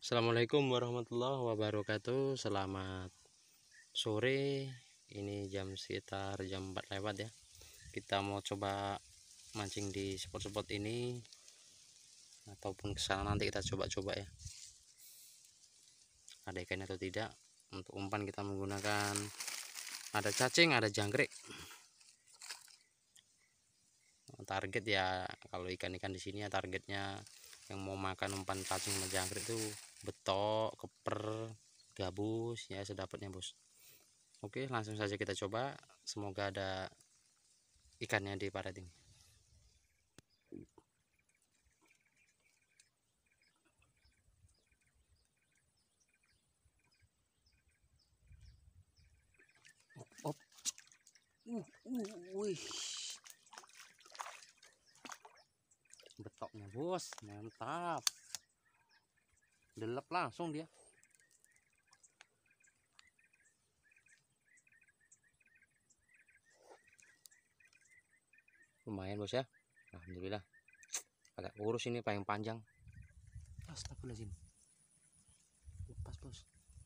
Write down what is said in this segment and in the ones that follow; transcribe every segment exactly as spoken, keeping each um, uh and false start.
Assalamualaikum warahmatullahi wabarakatuh. Selamat sore. Ini jam sekitar jam empat lewat ya. Kita mau coba mancing di spot-spot ini ataupun ke sana, nanti kita coba-coba ya. Ada ikan atau tidak. Untuk umpan kita menggunakan ada cacing, ada jangkrik. Target ya, kalau ikan-ikan di sini ya targetnya yang mau makan umpan cacing sama jangkrik itu betok, keper, gabus ya, sedapatnya bos. Oke, langsung saja kita coba. Semoga ada ikannya di paret ini. Op. Uh, uh, wih. Betoknya bos, mantap. Delep langsung dia. Lumayan bos ya. Alhamdulillah. Agak kurus ini, paling panjang. Astagfirullahaladzim. Lepas bos.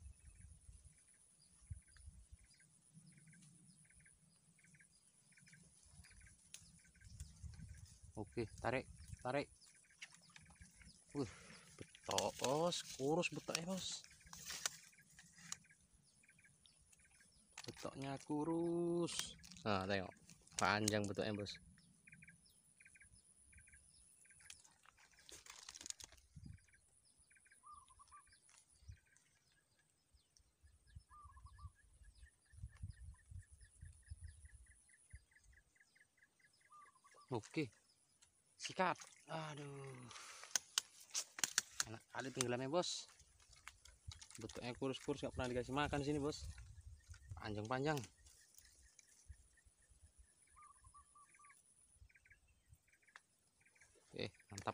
Oke, tarik, tarik. Wih, betok bos, kurus betoknya bos. Betoknya kurus. Nah, tengok, panjang betoknya bos. Oke, sikat. Aduh, enak kali tenggelamnya bos. Betoknya kurus-kurus, gak pernah dikasih makan di sini bos. Panjang-panjang. Oke, mantap.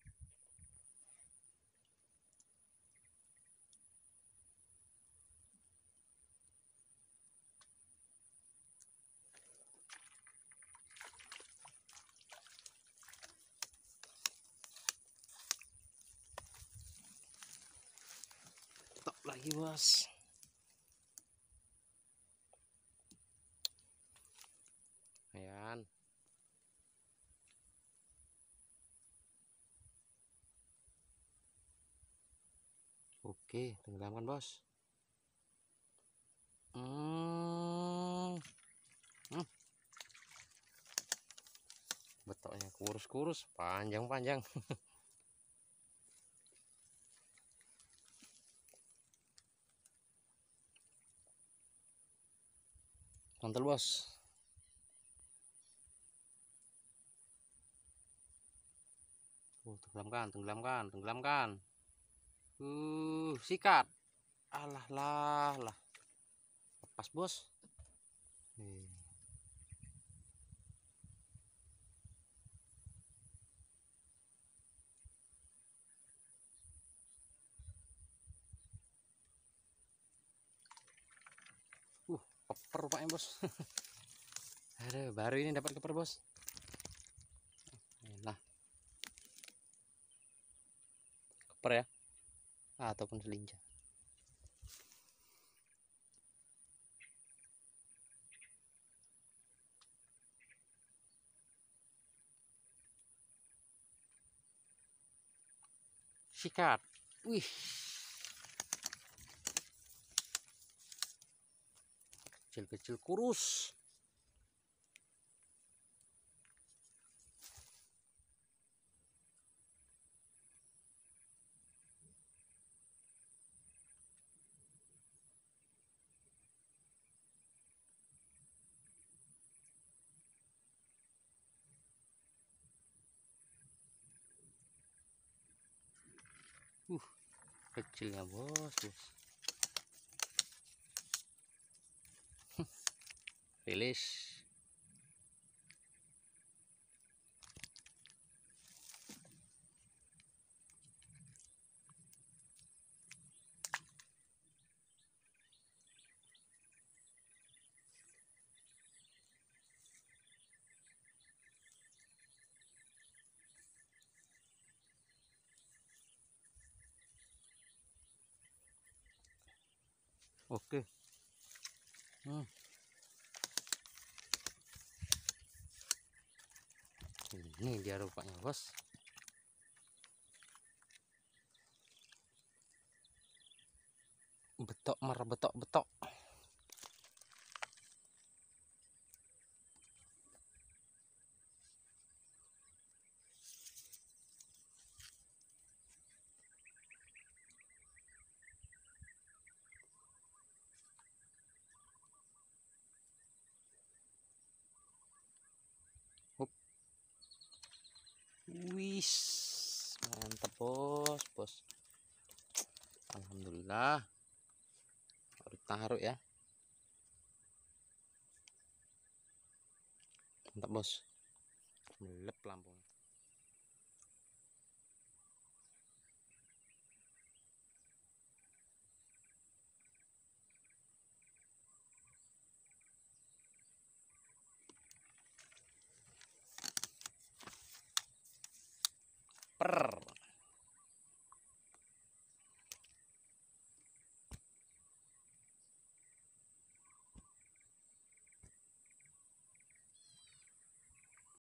Betok lagi bos. Ayan. Oke, tenggelamkan bos. Hmm. Hmm. Betoknya kurus-kurus, panjang-panjang. Mantul bos. Oh, tenggelamkan, tenggelamkan, tenggelamkan. Uh, sikat. Alah lah lah. Lepas bos. Hmm. Uh, keper rupanya bos. Aduh, baru ini dapat keper bos. Nah, keper ya, ah, ataupun selinja. Sikat. Wih, kecil-kecil kurus. Uh, kecilnya bos, bos. Rilis. Oke. Hmm. Ini dia rupanya, bos. Betok mer betok betok. Hup. Wis, mantap bos, bos. Alhamdulillah. Harus taruh ya. Mantap bos. Melep lampunya. Per.